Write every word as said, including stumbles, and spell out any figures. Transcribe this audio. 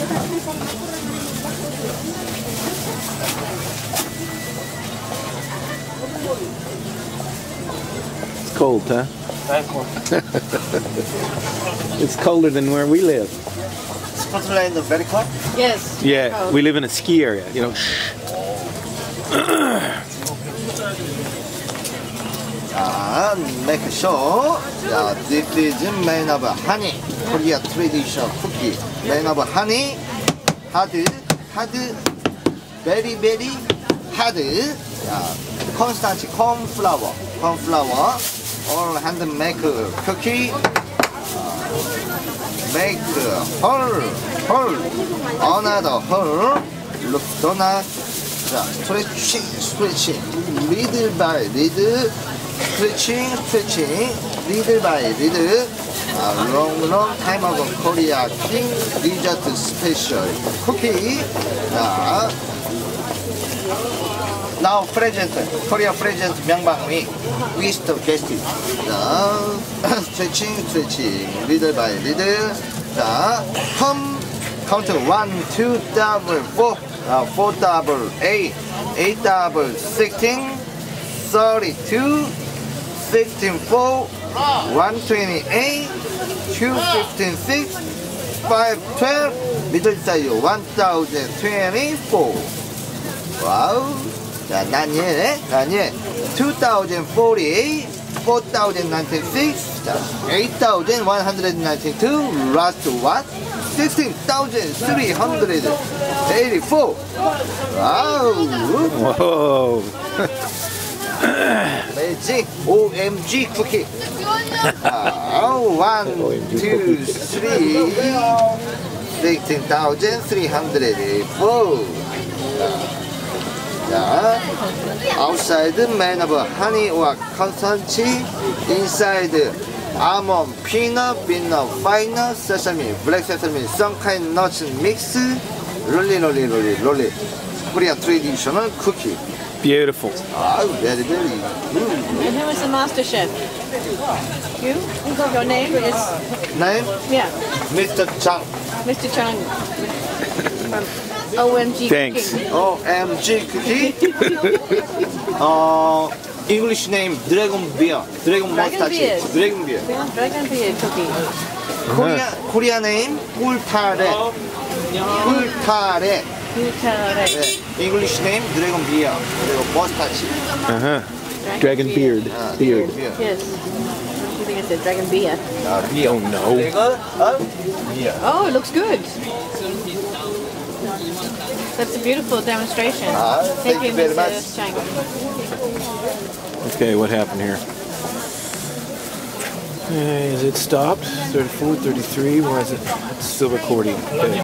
It's cold, huh? Very cold. It's colder than where we live. Scotland is very cold? Yes. Yeah, cold. we live in a ski area, you know. 자, make sure. 자, this is made of honey. Korea traditional cookie. Made of honey. Hard, hard, very, very hard. 자, cornstarch, corn flour, corn flour. All hand make cookie. Make hole, hole, another hole. Look, donut. 자, stretching, stretching, little by little, stretching, stretching, little by little. Uh, long, long time ago, Korea King dessert special cookie. 자, now present, Korea present 명방위 with the guest. 자, stretching, stretching, little by little. 자, come, count one, two, double, four. Uh, four double eight, eight double sixteen, thirty-two, sixteen four, one twenty-eight, two fifteen six, five twelve, middle size one thousand twenty-four. Wow. 자, 난 얘, 난 얘. two thousand forty-eight, four thousand ninety-six, 자, eight thousand one hundred ninety-two, last what? sixteen thousand three hundred eighty-four. Wow. Whoa. Amazing. O M G cookie. Oh, one, two, three. sixteen thousand three hundred eighty-four. 자, outside made of honey or cornstarch, inside almond, peanut, peanut, finer, sesame, black sesame, some kind nuts mix, rolly, rolly, rolly, rolly. Korean traditional cookie. Beautiful. Ah, very, very good. And who is the master chef? You? Your name is? Name? Yeah. Mister Chang. Mister Chang. O M G Thanks. Cooking. O M G cookie. uh, English name Dragon Beer. Dragon Mustache. Beard. Dragon Beer. Dragon beard cookie. Korea, Korea name 꿀타래. 꿀타래. Utare. 네, English name Dragon Beer. 그리고 Mustache. Uh-huh. Dragon beard. 아, Beard. Beer. Yes. You think it's a dragon beer? 아, We don't know. 이거 어? Beer. Oh, it looks good. That's a beautiful demonstration. Ah, thank you very much. Mister Chang. Okay, what happened here? Uh, is it stopped? thirty-four, thirty-three, why is it? It's still recording. Okay.